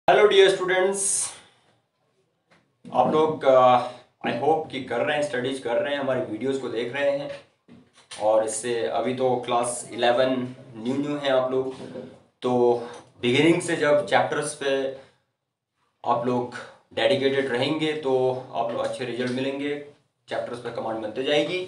Hello dear students, आप लोग I hope कि कर रहे हैं, स्टडीज कर रहे हैं, हमारी वीडियोस को देख रहे हैं। और इससे अभी तो क्लास 11 न्यू हैं आप लोग, तो बिगिनिंग से जब चैप्टर्स पे आप लोग डेडिकेटेड रहेंगे तो आप लोग अच्छे रिजल्ट मिलेंगे, चैप्टर्स पे कमांड बनते जाएगी।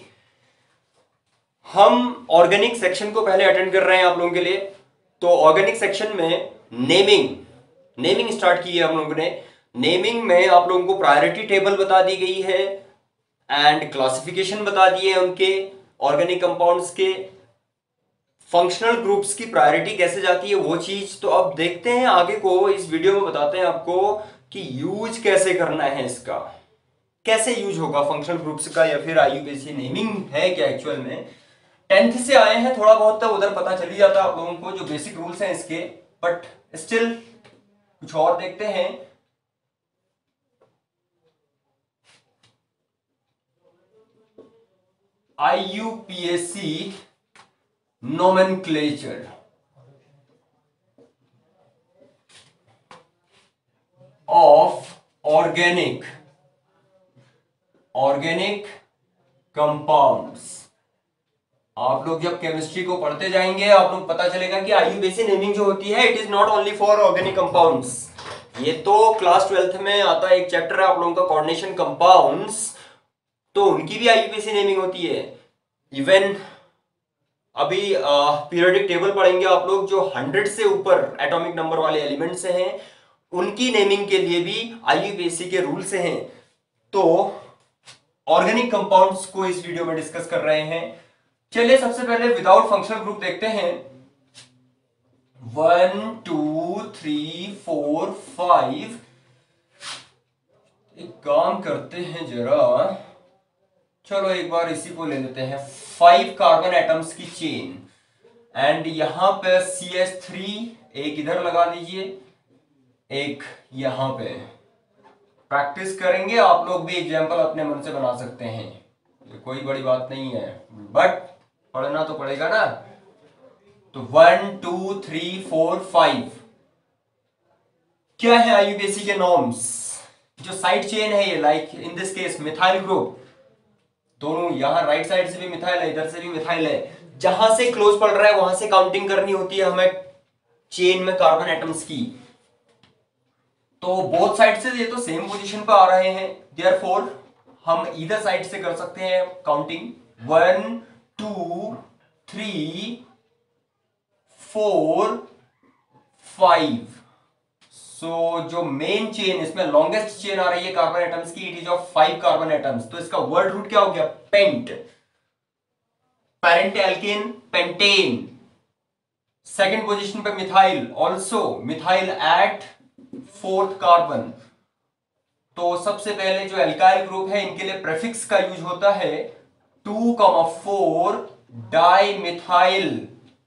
हम ऑर्गेनिक सेक्शन को पहले अटेंड कर रहे हैं आप लोगों के लिए। तो ऑर्गेनिक सेक्शन में नेमिंग स्टार्ट की है हम लोगों ने। नेमिंग में आप लोगों को प्रायोरिटी टेबल बता दी गई है एंड क्लासिफिकेशन बता दिए हैं उनके ऑर्गेनिक कंपाउंड्स के। फंक्शनल ग्रुप्स की प्रायोरिटी कैसे जाती है वो चीज तो अब देखते हैं आगे को, इस वीडियो में बताते हैं आपको कि यूज कैसे करना है इसका, कैसे यूज होगा फंक्शनल ग्रुप्स का, या फिर आईयूपीएसी नेमिंग है क्या एक्चुअल में। 10th से आए हैं, थोड़ा बहुत तो उधर पता चल ही जाता है आप लोगों को जो बेसिक रूल्स हैं इसके, बट स्टिल कुछ और देखते हैं। IUPAC nomenclature of organic compounds. आप लोग जब केमिस्ट्री को पढ़ते जाएंगे आप लोग पता चलेगा कि आईयूपीएसी नेमिंग जो होती है it is not only for organic compounds. ये तो क्लास 12th में आता है, एक चैप्टर है आप लोगों का कोऑर्डिनेशन कंपाउंड्स, तो उनकी भी आईयूपीएसी नेमिंग होती है। इवन अभी पीरियोडिक टेबल पढ़ेंगे आप लोग, जो 100 से ऊपर एटॉमिक नंबर वाले एलिमेंट से हैं उनकी नेमिंग के लिए भी आईयूपीएसी के रूल से हैं। तो ऑर्गेनिक कंपाउंड्स को इस वीडियो में डिस्कस कर रहे हैं। चलिए सबसे पहले विदाउट फंक्शनल ग्रुप देखते हैं। 1 2 3 4 5। एक काम करते हैं जरा, चलो एक बार इसी को ले लेते हैं। 5 कार्बन एटम्स की चेन एंड यहां पे CH3 एक इधर लगा दीजिए, एक यहां पे। प्रैक्टिस करेंगे आप लोग भी, एग्जांपल अपने मन से बना सकते हैं, ये कोई बड़ी बात नहीं है, बट पढ़ना तो पड़ेगा ना। तो 1 2 3 4 5 क्या है आईयूपीएसी के नॉर्म्स। जो साइड चेन है ये, like in this case methyl group, दोनों यहां राइट साइड से भी मिथाइल है, इधर से भी मिथाइल है, जहां से क्लोज पड़ रहा है वहां से काउंटिंग करनी होती है हमें चेन में कार्बन एटम्स की। तो बोथ साइड से ये तो सेम पोजीशन पे आ रहे हैं, देयरफॉर हम इधर साइड से कर सकते हैं काउंटिंग। 1 2 3 4 5। सो जो मेन चेन, इसमें लॉन्गेस्ट चेन आ रही है कार्बन एटम्स की, it is of 5 carbon atoms. तो इसका वर्ड रूट क्या हो गया? Pent, parent alkane, pentane. Second position पे methyl, also methyl at 4th carbon. तो सबसे पहले जो एल्काइल ग्रुप है इनके लिए प्रेफिक्स का यूज होता है 2,4 dimethyl.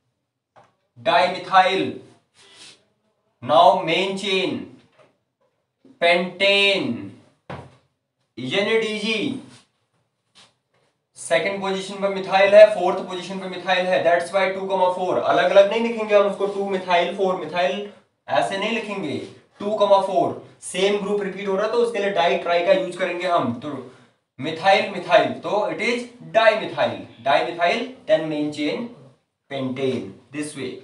Now main chain pentane, NADG। Second position पर मिथाइल है, फोर्थ पोजीशन पर मिथाइल है, दैट्स व्हाई 2,4। अलग अलग नहीं लिखेंगे हम उसको, 2 मिथाइल 4 मिथाइल ऐसे नहीं लिखेंगे, 2,4। सेम ग्रुप रिपीट हो रहा तो उसके लिए डाई ट्राई का यूज करेंगे हम। तो मिथाइल तो it is dimethyl then main chain pentane, this way.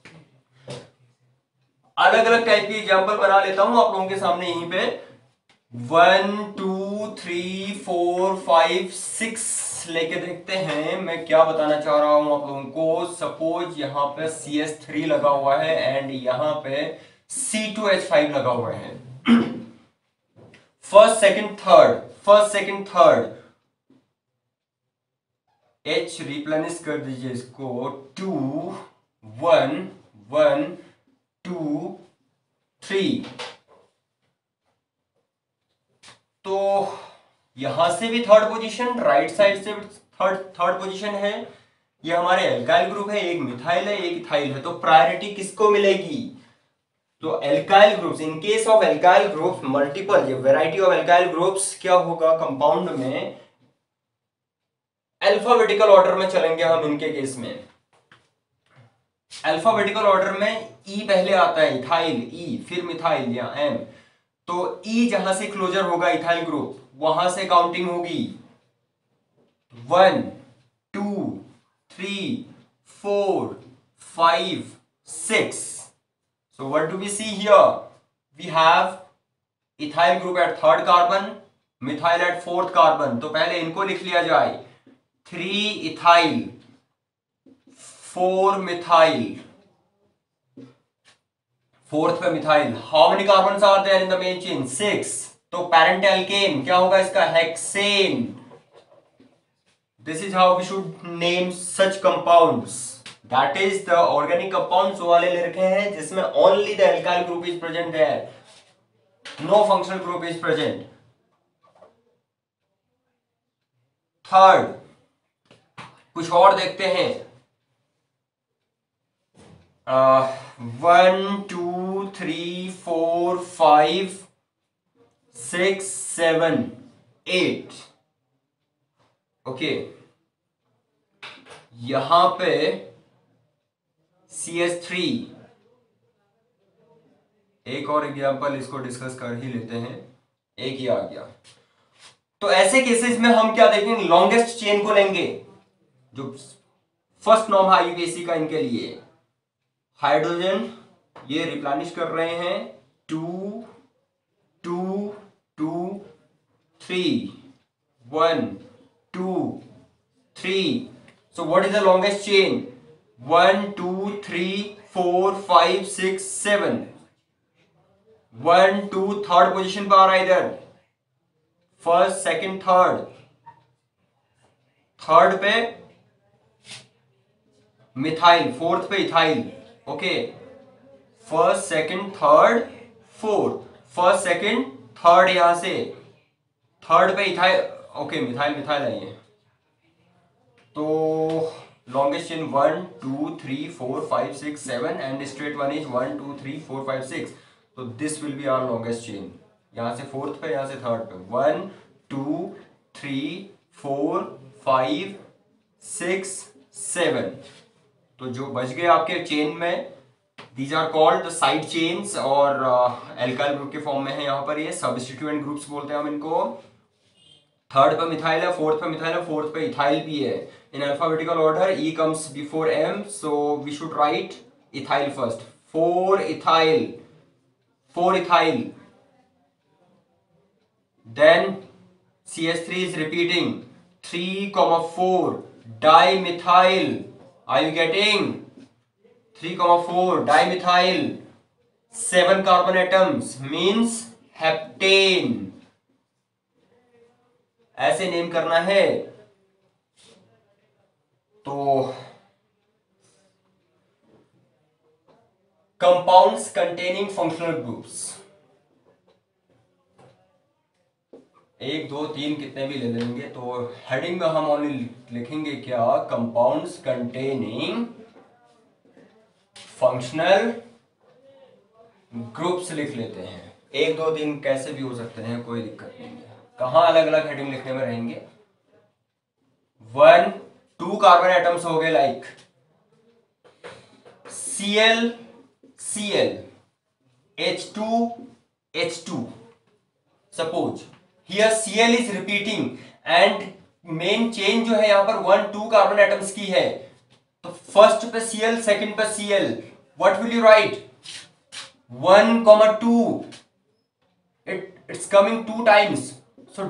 अलग अलग टाइप की एग्जांपल बना लेता हूं आप लोगों के सामने यहीं पे। 1 2 3 4 5 6 लेके देखते हैं मैं क्या बताना चाह रहा हूं आप लोगों को। सपोज यहां पे CH3 लगा हुआ है एंड यहां पे C2H5 लगा हुआ है। First second third H replenish कर दीजिए इसको, 2 1 1 2 3। तो यहां से भी थर्ड पोजीशन, राइट साइड से भी थर्ड पोजीशन है। ये हमारे एल्काइल ग्रुप है, एक मिथाइल है एक इथाइल है, तो प्रायोरिटी किसको मिलेगी? तो alkyl groups, in case of alkyl groups multiple, ये वैरायटी ऑफ एल्काइल ग्रुप्स क्या होगा कंपाउंड में, अल्फाबेटिकल ऑर्डर में चलेंगे हम इनके केस में। अल्फाबेटिकल ऑर्डर में ई पहले आता है, इथाइल ई, फिर मिथाइल या एम। तो ई जहां से क्लोजर होगा इथाइल ग्रुप, वहां से काउंटिंग होगी 1 2 3 4 5 6। So what do we see here? We have ethyl group at third carbon, methyl at fourth carbon। तो पहले इनको लिख लिया जाए, 3 ethyl 4 methyl, फोर्थ पे methyl. How many carbon are there in the main chain? 6। तो parent alkane क्या होगा इसका? Hexane. This is how we should name such compounds. That is the organic compounds वाले ले रखे हैं जिसमें only the alkyl group is present there, no functional group is present. Third, कुछ और देखते हैं। 1 2 3 4 5 6 7 8। ओके, यहां पे CH3, एक और एग्जांपल इसको डिस्कस कर ही लेते हैं, एक ही आ गया। तो ऐसे केसेस में हम क्या देखेंगे? लॉन्गेस्ट चेन को लेंगे, जो फर्स्ट नॉर्म है यूपीएससी का इनके लिए। हाइड्रोजन ये रिप्लेनिश कर रहे हैं 2 2 2 3 1 2 3। So what is the longest chain? 1 2 3 4 5 6 7। 1 2 third position पर आ रहा है इधर, फर्स्ट सेकंड थर्ड। थर्ड पे मिथाइल, फोर्थ पे ethyl. Okay, first second third fourth, first second third, यहां से थर्ड पे इथाइल। ओके, मिथाइल मिथाइल है ये। तो longest chain 1 2 3 4 5 6 7 and straight one is 1 2 3 4 5 6। तो this will be our longest chain, यहां से फोर्थ पे, यहां से थर्ड पे। 1 2 3 4 5 6 7। तो जो बच गए आपके चेन में, these are called the side chains, और एल्काइल ग्रुप के फॉर्म में है। यहाँ पर ये सब्स्टिट्यूएंट ग्रुप्स बोलते हैं हम इनको। थर्ड पे मिथाइल है, फोर्थ पे मिथाइल है, फोर्थ पे इथाइल भी है। In alphabetical order E comes before M, so we should write ethyl first. 4 ethyl, 4 ethyl, then CH3 is repeating 3, 4 dimethyl। Are you getting? 3, 4 dimethyl, 7 carbon atoms means heptane। ऐसे name करना है। तो compounds containing functional groups, 1 2 3 कितने भी ले लेंगे। तो heading में हम ओनली लिखेंगे क्या? कंपाउंड्स कंटेनिंग फंक्शनल ग्रुप्स लिख लेते हैं। 1 2 3 कैसे भी हो सकते हैं, कोई दिक्कत नहीं है। कहां अलग अलग हेडिंग लिखने में रहेंगे? 1 2 कार्बन एटम्स हो गए, like Cl Cl H2 H2। Suppose here Cl is repeating and main chain जो है यहां पर 1 2 कार्बन एटम्स की है। तो फर्स्ट पे Cl, सेकंड पे Cl, what will you write? 1, 2, it's coming 2 times, so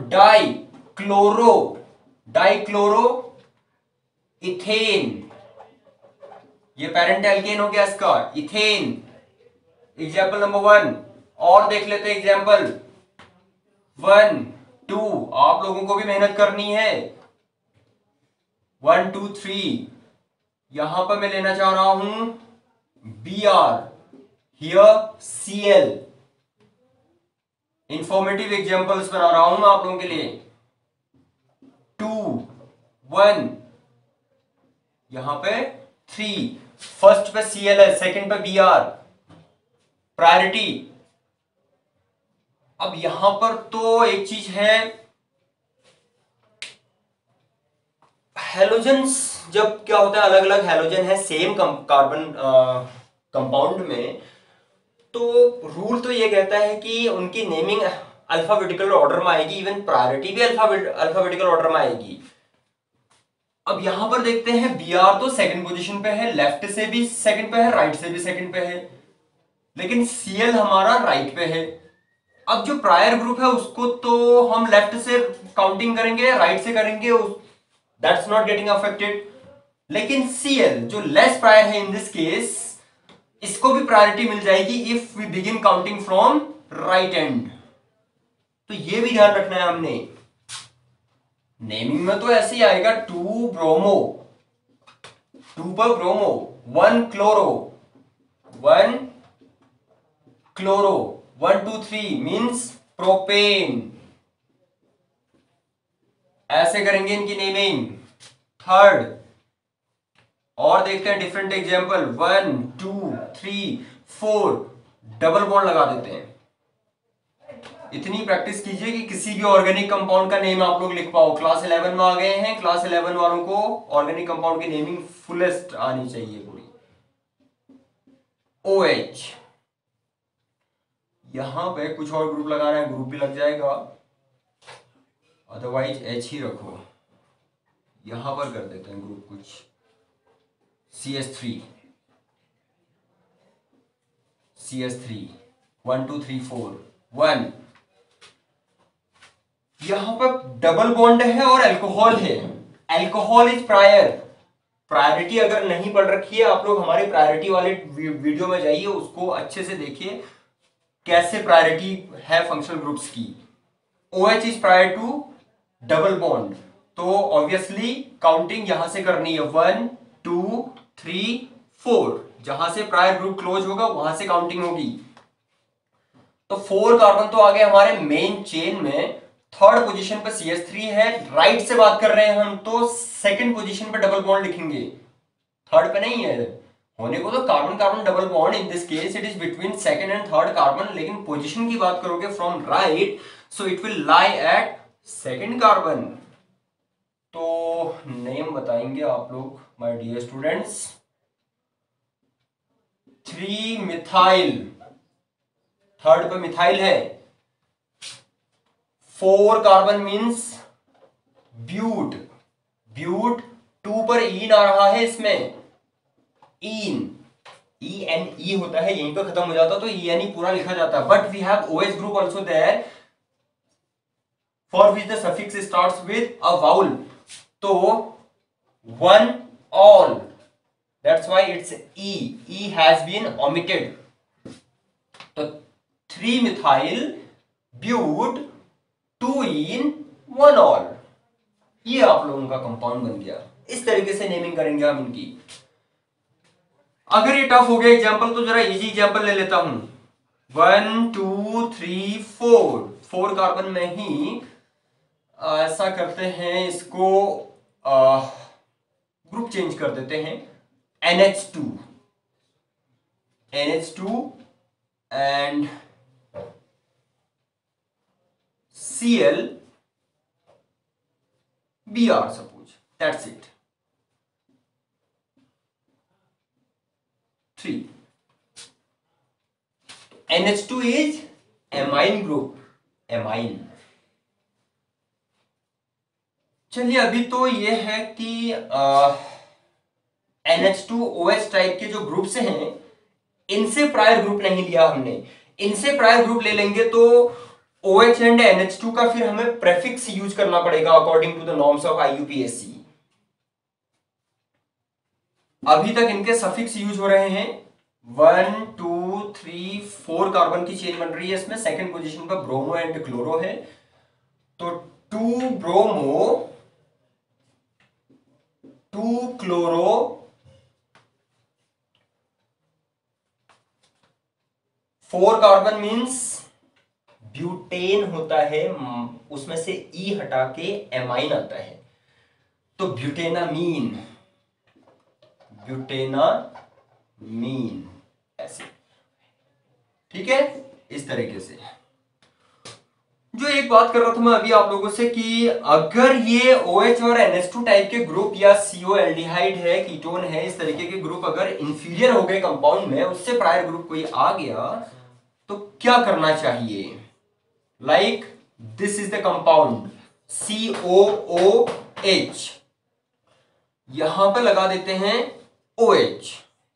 dichloro ethane. ये पेरेंट एल्केन हो गया इसका, इथेन। एग्जाम्पल नंबर 1 और देख लेते हैं। एग्जाम्पल 1 2, आप लोगों को भी मेहनत करनी है। 1 2 3, यहां पर मैं लेना चाह रहा हूं Br, here Cl। Informative examples बना रहा हूं मैं आप लोगों के लिए। 2 1, यहां पे 3, फर्स्ट पे Cl है, सेकंड पे Br, प्रायोरिटी। अब यहां पर तो एक चीज है, हेलोजन्स जब क्या होता है, अलग अलग हेलोजन है सेम कार्बन कंपाउंड में, तो रूल तो ये कहता है कि उनकी नेमिंग अल्फाबेटिकल ऑर्डर में आएगी, इवन प्रायोरिटी भी अल्फाबेटिकल ऑर्डर में आएगी। अब यहां पर देखते हैं बी आर तो सेकंड पोजीशन पे है, लेफ्ट से भी सेकंड पे है, राइट से भी सेकंड पे है, लेकिन सीएल हमारा राइट पे है। अब जो प्रायर ग्रुप है उसको तो हम लेफ्ट से काउंटिंग करेंगे, राइट से करेंगे, दैट्स नॉट गेटिंग अफेक्टेड। लेकिन सीएल जो लेस प्रायर है इन दिस केस, इसको भी प्रायोरिटी मिल जाएगी if we begin counting from right end. तो ये भी ध्यान रखना है हमने। नेमिंग में तो ऐसे ही आएगा 2 ब्रोमो, 2 पर bromo, 1 chloro, 1 chloro, 1 2 3 means propane. ऐसे करेंगे इनकी नेमिंग। थर्ड और देखते हैं डिफरेंट एग्जांपल, 1 2 3 4 डबल बॉन्ड लगा देते हैं। इतनी प्रैक्टिस कीजिए कि किसी भी ऑर्गेनिक कंपाउंड का नेम आप लोग लिख पाओ। क्लास 11 में आ गए हैं, क्लास 11 वालों को ऑर्गेनिक कंपाउंड की नेमिंग फुलेस्ट आनी चाहिए पूरी। OH, यहां पे कुछ और ग्रुप लगा रहे हैं, ग्रुप भी लग जाएगा, अदरवाइज H ही रखो। यहां पर कर देते हैं ग्रुप कुछ, CS3, 1 2 3 4 1। यहां पर डबल बॉन्ड है और अल्कोहल है। Alcohol is prior. प्रायोरिटी अगर नहीं पढ़ रखी है आप लोग, हमारे प्रायोरिटी वाले वीडियो में जाइए, उसको अच्छे से देखिए कैसे प्रायोरिटी है फंक्शनल ग्रुप्स की। OH is prior to double bond, तो ऑब्वियसली काउंटिंग यहां से करनी है, 1 2 3 4। जहां से प्रायर ग्रुप क्लोज होगा वहां से काउंटिंग होगी। तो 4 कार्बन तो आ गए हमारे मेन चेन में। थर्ड पोजीशन पे CH3 है, राइट से बात कर रहे हैं हम, तो सेकंड पोजीशन पे डबल बॉन्ड लिखेंगे, थर्ड पे नहीं है। होने को तो carbon carbon double bond, in this case it is between second and third carbon, लेकिन पोजीशन की बात करोगे from right, so it will lie at second carbon. तो नेम बताएंगे आप लोग my dear students. 3 methyl, third पे मिथाइल है। 4 कार्बन मींस ब्यूट, ब्यूट 2 पर ईन आ रहा है इसमें, ईन, ENE होता है, यहीं पर खत्म हो जाता तो ENE पूरा लिखा जाता, but we have OH group also there for which the suffix starts with a vowel, तो 1 ol, that's why it's E has been omitted. तो 3 मिथाइल ब्यूट 2 इन 1 ऑल, ये आप लोगों का कंपाउंड बन गया। इस तरीके से नेमिंग करेंगे हम इनकी। अगर ये टफ हो गया एग्जांपल तो जरा इजी एग्जांपल ले लेता हूं। 1 2 3 4, 4 कार्बन में ही ऐसा करते हैं, इसको ग्रुप चेंज कर देते हैं, NH2 and Cl Br, suppose that's it। 3 NH2 is amine group, amine। चलिए अभी तो ये है कि NH2OH टाइप के जो ग्रुप्स हैं, इनसे प्रायर ग्रुप नहीं लिया हमने। इनसे प्रायर ग्रुप ले लेंगे तो OH एंड NH2 का फिर हमें प्रेफिक्स यूज करना पड़ेगा according to the norms of IUPAC। अभी तक इनके सफिक्स यूज हो रहे हैं। 1 2 3 4 कार्बन की चेन बन रही है इसमें, सेकंड पोजीशन पर ब्रोमो एंड क्लोरो है, तो 2 bromo 2 chloro 4 carbon means butane होता है, उसमें से E हटा के एमाइन आता है, तो ब्यूटेनामीन, ब्यूटेनामीन ऐसे, ठीक है, इस तरीके से। जो एक बात कर रहा था मैं अभी आप लोगों से कि अगर ये OH और NH2 टाइप के ग्रुप या CO एल्डिहाइड है, कीटोन है, इस तरीके के ग्रुप अगर इंफीरियर हो गए कंपाउंड में, उससे प्रायर ग्रुप कोई आ गया तो क्या करना चाहिए? Like this is the compound COOH, यहां पर लगा देते हैं OH,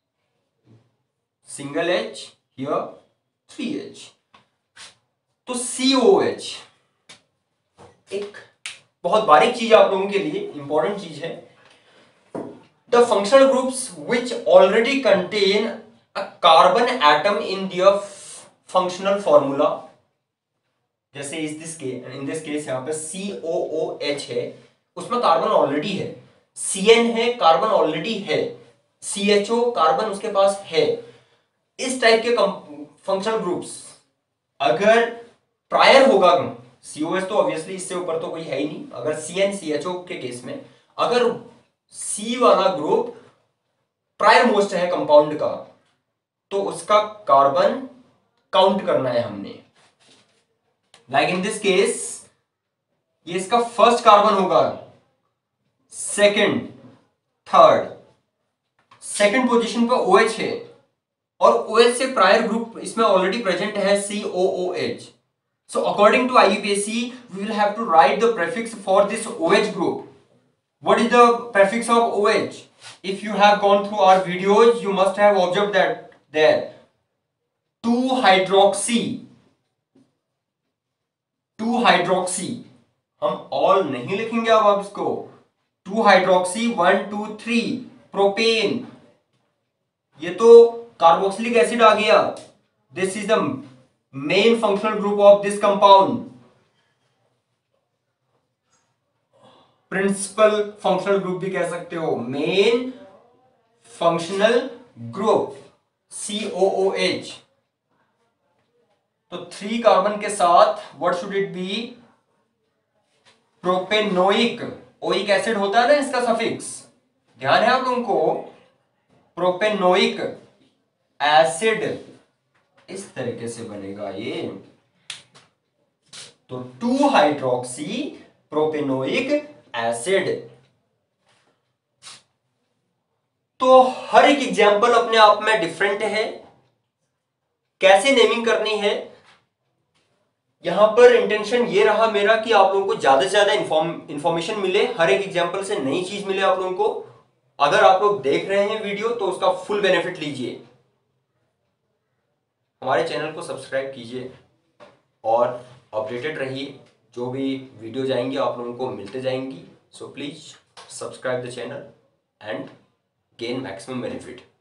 single H, here 3H। तो COH एक बहुत बारीक चीज आप लोगों के लिए इंपॉर्टेंट चीज है। The functional groups which already contain a carbon atom in their functional formula, जैसे इन दिस केस यहां पे COOH है, उसमें कार्बन ऑलरेडी है, CN है, कार्बन ऑलरेडी है, CHO कार्बन उसके पास है। इस टाइप के फंक्शनल ग्रुप्स अगर प्रायर होगा, COH तो ऑब्वियसली इससे ऊपर तो कोई है ही नहीं, अगर CN CHO के केस में अगर C वाला ग्रुप प्रायर मोस्ट है कंपाउंड का, तो उसका कार्बन काउंट करना है हमने। लाइक इन दिस केस ये इसका फर्स्ट कार्बन होगा, सेकंड, थर्ड, सेकंड पोजीशन पर OH है और OH से प्रायर ग्रुप इसमें ऑलरेडी प्रेजेंट है COOH। So according to IUPAC, we will have to write the prefix for this OH group. What is the prefix of OH? If you have gone through our videos, you must have observed that there 2-hydroxy, 2-hydroxy, हम all नहीं लिखेंगे अब आप इसको, 2-hydroxy 1 2 3 propane, ये तो carboxylic acid आ गया। This is the main functional group of this compound, principal functional group भी कह सकते हो, मेन फंक्शनल ग्रुप COOH। तो 3 कार्बन के साथ what should it be? Propanoic, oic acid होता है ना इसका सफिक्स, ध्यान है आप लोगों को, प्रोपेनोइक एसिड इस तरीके से बनेगा ये। तो 2-हाइड्रोक्सी प्रोपेनोइक एसिड। तो हर एक एग्जाम्पल अपने आप में डिफरेंट है। कैसे नेमिंग करनी है, यहां पर इंटेंशन ये रहा मेरा कि आप लोगों को ज्यादा से ज्यादा इंफॉर्मेशन मिले, हर एक एग्जाम्पल से नई चीज मिले आप लोगों को। अगर आप लोग देख रहे हैं वीडियो तो उसका फुल बेनिफिट लीजिए। हमारे चैनल को सब्सक्राइब कीजिए और अपडेटेड रहिए, जो भी वीडियो जाएंगे आप लोगों को मिलते जाएंगी। So please subscribe the channel and gain maximum benefit.